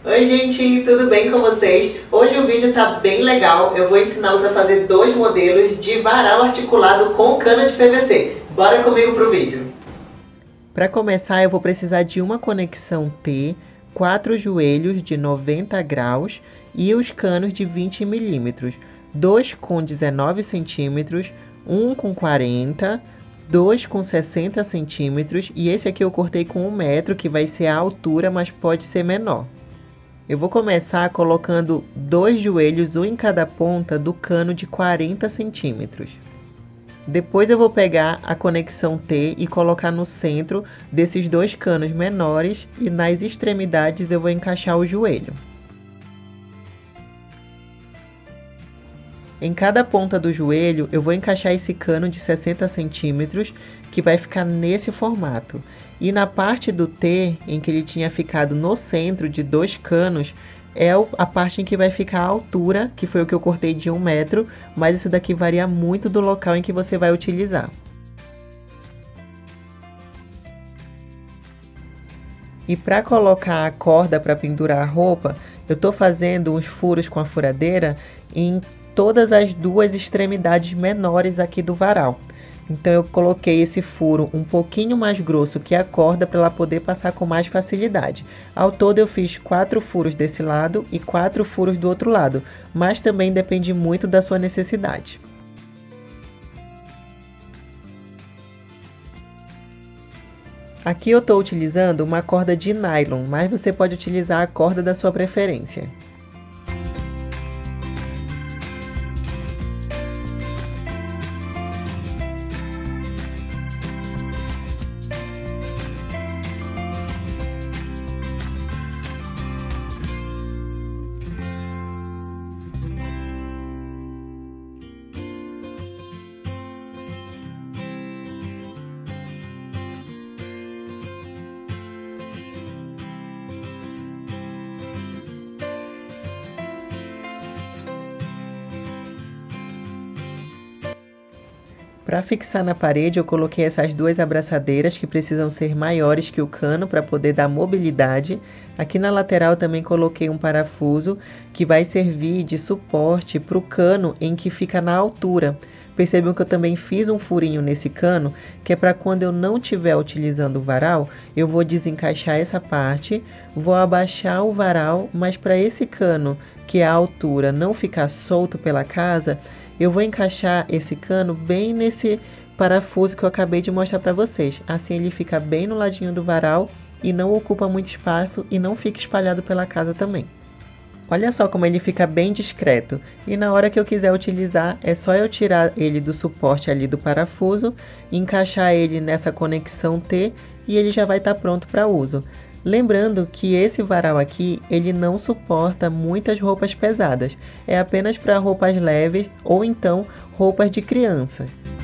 Oi gente, tudo bem com vocês? Hoje o vídeo tá bem legal, eu vou ensiná-los a fazer dois modelos de varal articulado com cana de PVC. Bora comigo pro vídeo! Para começar eu vou precisar de uma conexão T, 4 joelhos de 90 graus e os canos de 20 milímetros, 2 com 19 centímetros, 1 com 40, 2 com 60 centímetros e esse aqui eu cortei com 1 metro, que vai ser a altura, mas pode ser menor. Eu vou começar colocando 2 joelhos, um em cada ponta do cano de 40 centímetros. Depois eu vou pegar a conexão T e colocar no centro desses 2 canos menores e nas extremidades eu vou encaixar o joelho. Em cada ponta do joelho eu vou encaixar esse cano de 60 centímetros que vai ficar nesse formato. E na parte do T, em que ele tinha ficado no centro de 2 canos, é a parte em que vai ficar a altura, que foi o que eu cortei de 1 metro, mas isso daqui varia muito do local em que você vai utilizar. E para colocar a corda para pendurar a roupa, eu estou fazendo uns furos com a furadeira em todas as 2 extremidades menores aqui do varal. Então eu coloquei esse furo um pouquinho mais grosso que a corda para ela poder passar com mais facilidade. Ao todo eu fiz 4 furos desse lado e 4 furos do outro lado, mas também depende muito da sua necessidade. Aqui eu estou utilizando uma corda de nylon, mas você pode utilizar a corda da sua preferência. Para fixar na parede eu coloquei essas 2 abraçadeiras que precisam ser maiores que o cano para poder dar mobilidade. Aqui na lateral também coloquei um parafuso que vai servir de suporte para o cano em que fica na altura. Percebam que eu também fiz um furinho nesse cano, que é para quando eu não estiver utilizando o varal, eu vou desencaixar essa parte, vou abaixar o varal, mas para esse cano, que é a altura, não ficar solto pela casa, eu vou encaixar esse cano bem nesse parafuso que eu acabei de mostrar para vocês. Assim ele fica bem no ladinho do varal e não ocupa muito espaço e não fica espalhado pela casa também. Olha só como ele fica bem discreto. E na hora que eu quiser utilizar, é só eu tirar ele do suporte ali do parafuso, encaixar ele nessa conexão T e ele já vai estar pronto para uso. Lembrando que esse varal aqui, ele não suporta muitas roupas pesadas. É apenas para roupas leves ou então roupas de criança.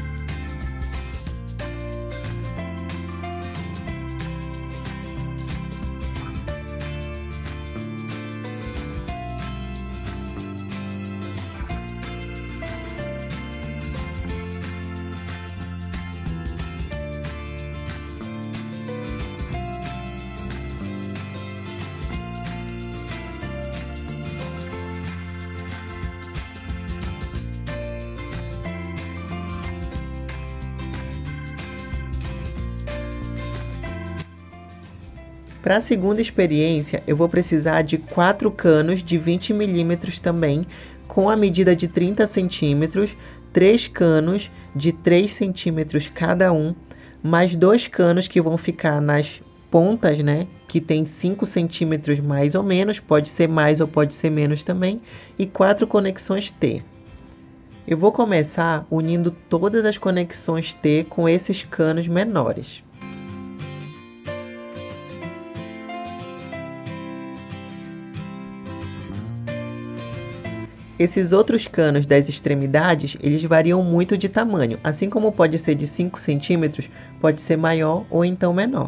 Para a segunda experiência, eu vou precisar de 4 canos de 20 milímetros também, com a medida de 30 centímetros, 3 canos de 3 centímetros cada um, mais 2 canos que vão ficar nas pontas, né, que tem 5 centímetros mais ou menos, pode ser mais ou pode ser menos também, e 4 conexões T. Eu vou começar unindo todas as conexões T com esses canos menores. Esses outros canos das extremidades, eles variam muito de tamanho, assim como pode ser de 5 centímetros, pode ser maior ou então menor.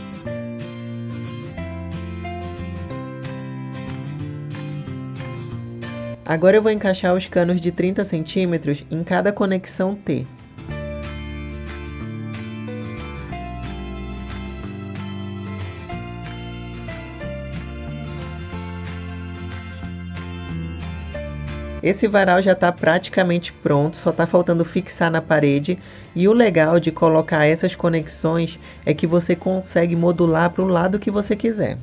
Agora eu vou encaixar os canos de 30 centímetros em cada conexão T. Esse varal já está praticamente pronto, só está faltando fixar na parede. E o legal de colocar essas conexões é que você consegue modular para o lado que você quiser.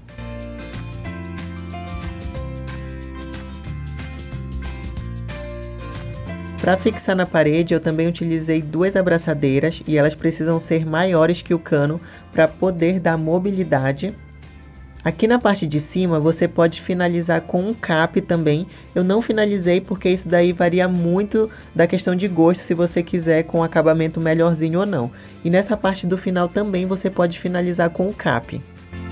Para fixar na parede, eu também utilizei duas abraçadeiras e elas precisam ser maiores que o cano para poder dar mobilidade. Aqui na parte de cima você pode finalizar com um cap também. Eu não finalizei porque isso daí varia muito da questão de gosto, se você quiser com um acabamento melhorzinho ou não. E nessa parte do final também você pode finalizar com um cap.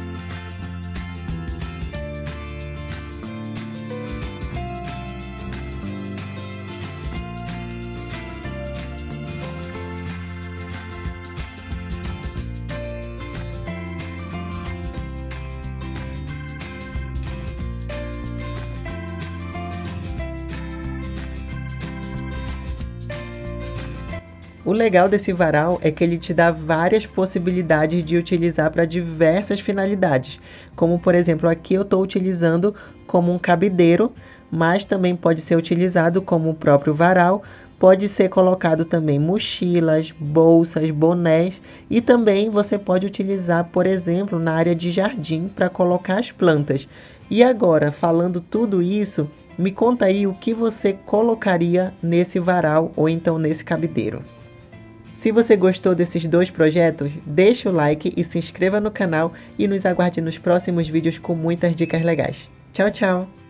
O legal desse varal é que ele te dá várias possibilidades de utilizar para diversas finalidades, como por exemplo aqui eu estou utilizando como um cabideiro, mas também pode ser utilizado como o próprio varal, pode ser colocado também mochilas, bolsas, bonés e também você pode utilizar, por exemplo, na área de jardim para colocar as plantas. E agora, falando tudo isso, me conta aí o que você colocaria nesse varal ou então nesse cabideiro. Se você gostou desses dois projetos, deixa o like e se inscreva no canal e nos aguarde nos próximos vídeos com muitas dicas legais. Tchau, tchau!